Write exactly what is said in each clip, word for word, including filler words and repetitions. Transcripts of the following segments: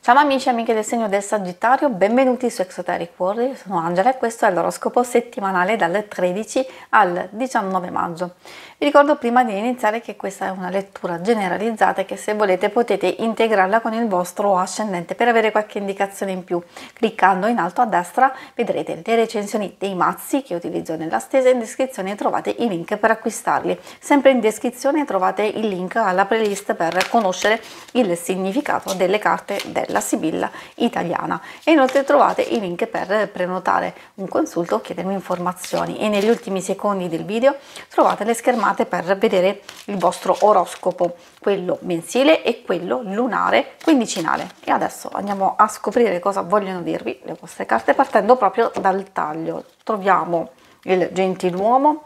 Ciao amici e amiche del segno del Sagittario, benvenuti su Exoteric World, io sono Angela e questo è l'oroscopo settimanale dal tredici al diciannove maggio. Vi ricordo prima di iniziare che questa è una lettura generalizzata e che se volete potete integrarla con il vostro ascendente per avere qualche indicazione in più. Cliccando in alto a destra vedrete le recensioni dei mazzi che utilizzo nella stesa e in descrizione trovate i link per acquistarli. Sempre in descrizione trovate il link alla playlist per conoscere il significato delle carte della Sibilla italiana e inoltre trovate i link per prenotare un consulto o chiedermi informazioni e negli ultimi secondi del video trovate le schermate per vedere il vostro oroscopo, quello mensile e quello lunare quindicinale. E adesso andiamo a scoprire cosa vogliono dirvi le vostre carte partendo proprio dal taglio. Troviamo il gentiluomo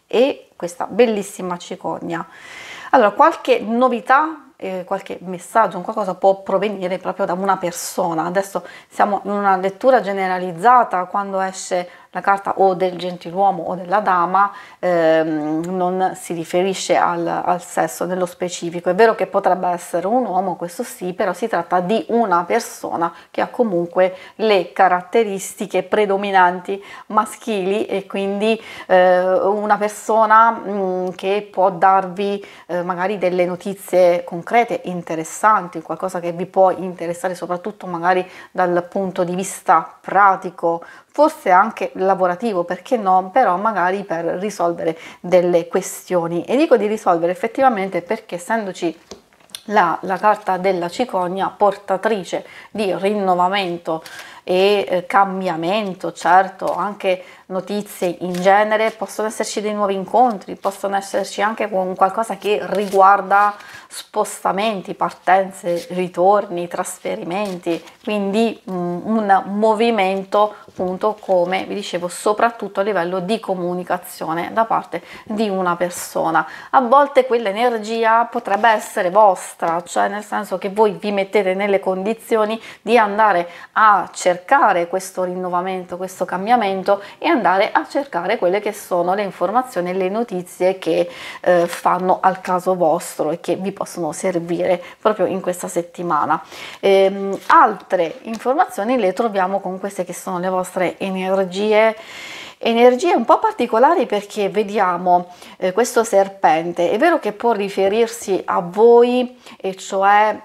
e questa bellissima cicogna. Allora, qualche novità, eh, qualche messaggio, qualcosa può provenire proprio da una persona. Adesso siamo in una lettura generalizzata, quando esce la carta o del gentiluomo o della dama ehm, non si riferisce al, al sesso nello specifico. È vero che potrebbe essere un uomo, questo sì, però si tratta di una persona che ha comunque le caratteristiche predominanti maschili e quindi eh, una persona mh, che può darvi eh, magari delle notizie concrete, interessanti, qualcosa che vi può interessare soprattutto magari dal punto di vista pratico, forse anche lavorativo, perché no, però magari per risolvere delle questioni. E dico di risolvere effettivamente perché essendoci la, la carta della cicogna portatrice di rinnovamento e eh, cambiamento, certo, anche notizie in genere, possono esserci dei nuovi incontri, possono esserci anche con qualcosa che riguarda spostamenti, partenze, ritorni, trasferimenti, quindi um, un movimento, appunto, come vi dicevo, soprattutto a livello di comunicazione da parte di una persona. A volte quell'energia potrebbe essere vostra, cioè nel senso che voi vi mettete nelle condizioni di andare a cercare questo rinnovamento, questo cambiamento e andare a cercare quelle che sono le informazioni e le notizie che eh, fanno al caso vostro e che vi possono servire proprio in questa settimana. Ehm, altre informazioni le troviamo con queste che sono le vostre energie energie un po' particolari, perché vediamo eh, questo serpente. È vero che può riferirsi a voi, e cioè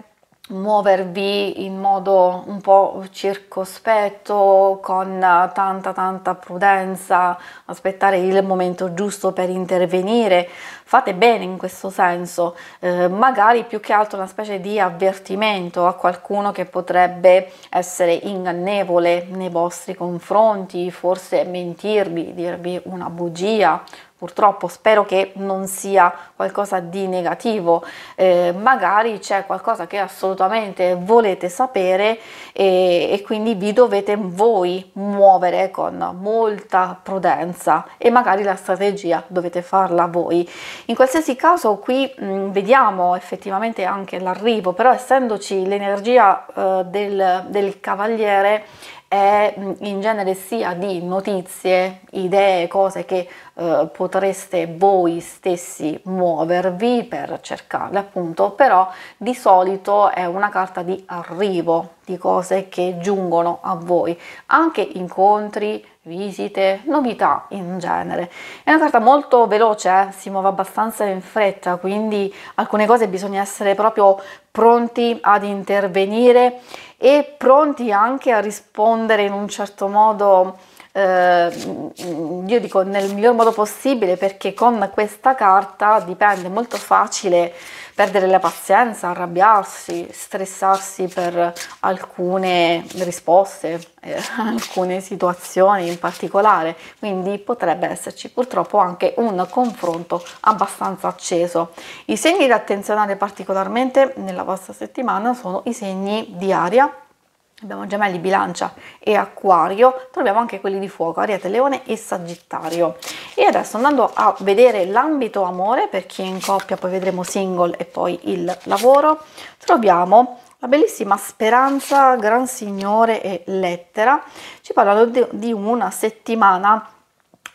muovervi in modo un po' circospetto, con tanta tanta prudenza, aspettare il momento giusto per intervenire. Fate bene in questo senso, eh, magari più che altro una specie di avvertimento a qualcuno che potrebbe essere ingannevole nei vostri confronti, forse mentirvi, dirvi una bugia. Purtroppo spero che non sia qualcosa di negativo, eh, magari c'è qualcosa che assolutamente volete sapere e, e quindi vi dovete voi muovere con molta prudenza e magari la strategia dovete farla voi. In qualsiasi caso qui mh, vediamo effettivamente anche l'arrivo, però essendoci l'energia eh, del, del cavaliere, è in genere sia di notizie, idee, cose che eh, potreste voi stessi muovervi per cercarle, appunto, però di solito è una carta di arrivo, di cose che giungono a voi, anche incontri, visite, novità in genere. È una carta molto veloce, eh? Si muove abbastanza in fretta, quindi alcune cose bisogna essere proprio pronti ad intervenire e pronti anche a rispondere in un certo modo, eh, io dico nel miglior modo possibile, perché con questa carta dipende molto facile perdere la pazienza, arrabbiarsi, stressarsi per alcune risposte, eh, alcune situazioni in particolare, quindi potrebbe esserci purtroppo anche un confronto abbastanza acceso. I segni da attenzionare particolarmente nella vostra settimana sono i segni di aria. Abbiamo Gemelli, Bilancia e Acquario, troviamo anche quelli di fuoco, Ariete, Leone e Sagittario. E adesso, andando a vedere l'ambito amore, per chi è in coppia, poi vedremo single e poi il lavoro, troviamo la bellissima Speranza, Gran Signore e Lettera. Ci parlano di una settimana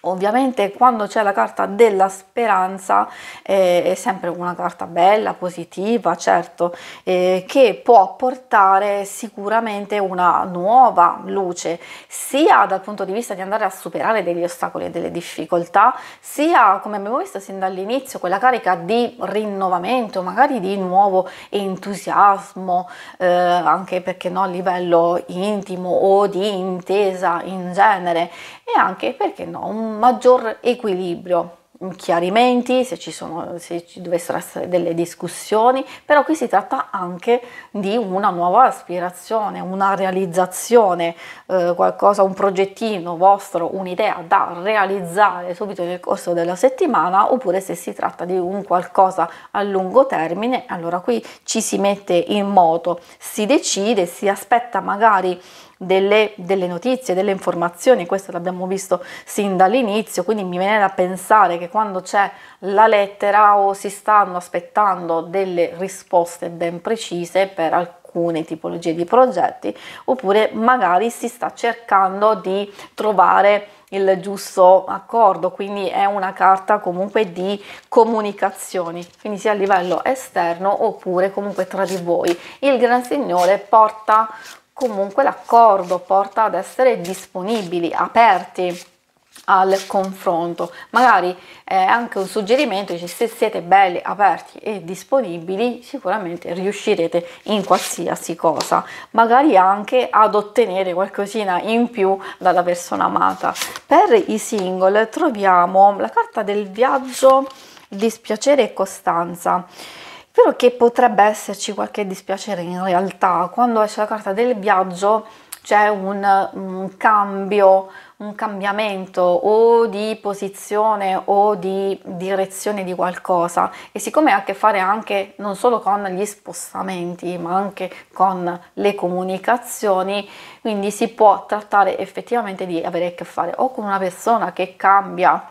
Ovviamente quando c'è la carta della speranza eh, è sempre una carta bella, positiva, certo, eh, che può portare sicuramente una nuova luce, sia dal punto di vista di andare a superare degli ostacoli e delle difficoltà, sia, come abbiamo visto sin dall'inizio, quella carica di rinnovamento, magari di nuovo entusiasmo, eh, anche perché no, a livello intimo o di intesa in genere, e anche perché no, un maggior equilibrio, chiarimenti se ci sono, se ci dovessero essere delle discussioni, però qui si tratta anche di una nuova aspirazione, una realizzazione, eh, qualcosa, un progettino vostro, un'idea da realizzare subito nel corso della settimana, oppure se si tratta di un qualcosa a lungo termine, allora qui ci si mette in moto, si decide, si aspetta magari Delle, delle notizie, delle informazioni. Questo l'abbiamo visto sin dall'inizio, quindi mi viene da pensare che quando c'è la lettera o si stanno aspettando delle risposte ben precise per alcune tipologie di progetti, oppure magari si sta cercando di trovare il giusto accordo, quindi è una carta comunque di comunicazioni, quindi sia a livello esterno oppure comunque tra di voi. Il Gran Signore porta comunque l'accordo, porta ad essere disponibili, aperti al confronto. Magari è anche un suggerimento, dice, se siete belli, aperti e disponibili, sicuramente riuscirete in qualsiasi cosa, magari anche ad ottenere qualcosina in più dalla persona amata. Per i single troviamo la carta del viaggio, dispiacere e costanza. Vero che potrebbe esserci qualche dispiacere in realtà, quando esce la carta del viaggio c'è un, un cambio, un cambiamento o di posizione o di direzione di qualcosa, e siccome ha a che fare anche non solo con gli spostamenti ma anche con le comunicazioni, quindi si può trattare effettivamente di avere a che fare o con una persona che cambia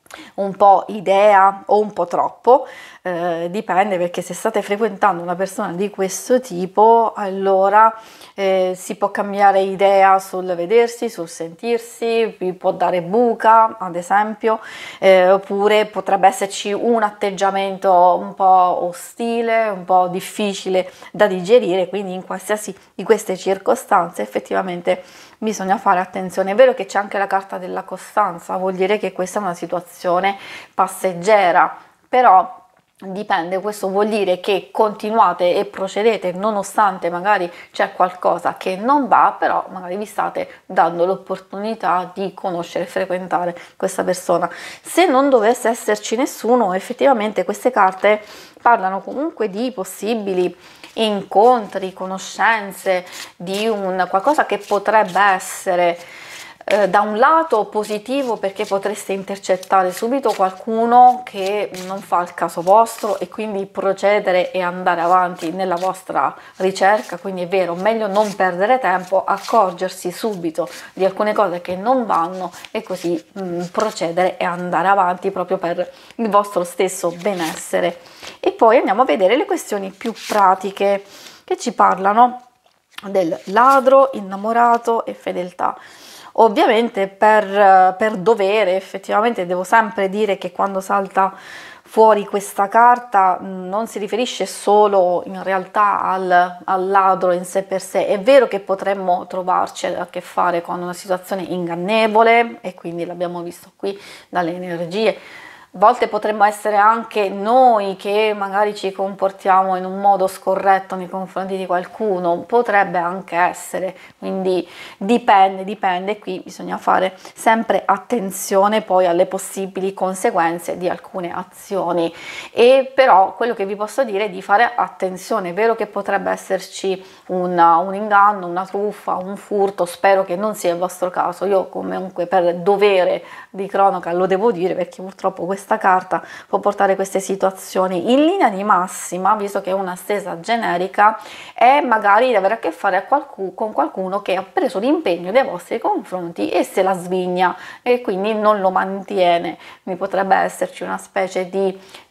un po' idea o un po' troppo, eh, dipende, perché se state frequentando una persona di questo tipo, allora eh, si può cambiare idea sul vedersi, sul sentirsi, vi può dare buca ad esempio, eh, oppure potrebbe esserci un atteggiamento un po' ostile, un po' difficile da digerire, quindi in qualsiasi di queste circostanze effettivamente bisogna fare attenzione. È vero che c'è anche la carta della costanza, vuol dire che questa è una situazione passeggera, però dipende, questo vuol dire che continuate e procedete nonostante magari c'è qualcosa che non va, però magari vi state dando l'opportunità di conoscere e frequentare questa persona. Se non dovesse esserci nessuno, effettivamente queste carte parlano comunque di possibili incontri, conoscenze, di un qualcosa che potrebbe essere eh, da un lato positivo, perché potreste intercettare subito qualcuno che non fa il caso vostro e quindi procedere e andare avanti nella vostra ricerca. Quindi è vero, meglio non perdere tempo, accorgersi subito di alcune cose che non vanno e così mh, procedere e andare avanti proprio per il vostro stesso benessere. E poi andiamo a vedere le questioni più pratiche che ci parlano del ladro, innamorato e fedeltà. Ovviamente per, per dovere, effettivamente devo sempre dire che quando salta fuori questa carta non si riferisce solo in realtà al, al ladro in sé per sé. È vero che potremmo trovarci a che fare con una situazione ingannevole, e quindi l'abbiamo visto qui dalle energie. A volte potremmo essere anche noi che magari ci comportiamo in un modo scorretto nei confronti di qualcuno, potrebbe anche essere, quindi dipende, dipende, qui bisogna fare sempre attenzione poi alle possibili conseguenze di alcune azioni. E però quello che vi posso dire è di fare attenzione. È vero che potrebbe esserci una, un inganno, una truffa, un furto, spero che non sia il vostro caso, io comunque per dovere di cronaca lo devo dire, perché purtroppo questo questa carta può portare queste situazioni. In linea di massima, visto che è una stesa generica, è magari di avere a che fare a qualcuno, con qualcuno che ha preso l'impegno dei vostri confronti e se la svigna e quindi non lo mantiene. Mi potrebbe esserci una specie di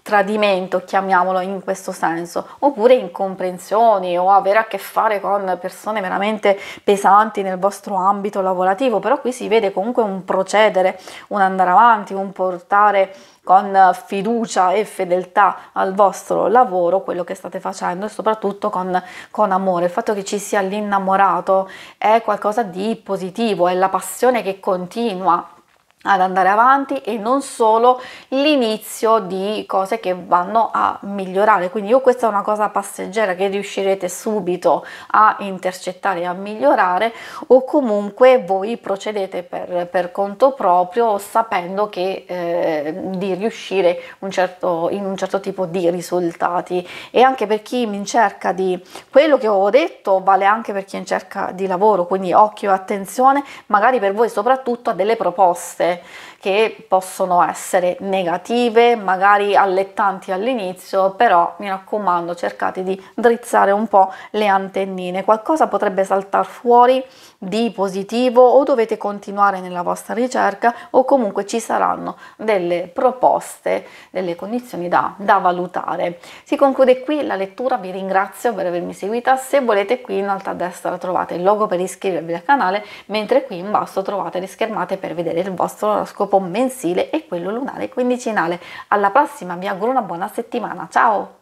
tradimento, chiamiamolo in questo senso, oppure incomprensioni o avere a che fare con persone veramente pesanti nel vostro ambito lavorativo, però qui si vede comunque un procedere, un andare avanti, un portare con fiducia e fedeltà al vostro lavoro quello che state facendo, e soprattutto con, con amore. Il fatto che ci sia l'innamorato è qualcosa di positivo, è la passione che continua ad andare avanti e non solo l'inizio di cose che vanno a migliorare. Quindi io questa è una cosa passeggera che riuscirete subito a intercettare e a migliorare, o comunque voi procedete per, per conto proprio sapendo che eh, di riuscire un certo, in un certo tipo di risultati. E anche per chi in cerca di quello che ho detto vale anche per chi è in cerca di lavoro, quindi occhio e attenzione magari per voi soprattutto a delle proposte che possono essere negative, magari allettanti all'inizio, però mi raccomando cercate di drizzare un po' le antennine, qualcosa potrebbe saltare fuori di positivo, o dovete continuare nella vostra ricerca, o comunque ci saranno delle proposte, delle condizioni da, da valutare. Si conclude qui la lettura, vi ringrazio per avermi seguita. Se volete, qui in alto a destra trovate il logo per iscrivervi al canale, mentre qui in basso trovate le schermate per vedere il vostro oroscopo mensile e quello lunare quindicinale. Alla prossima, vi auguro una buona settimana, ciao!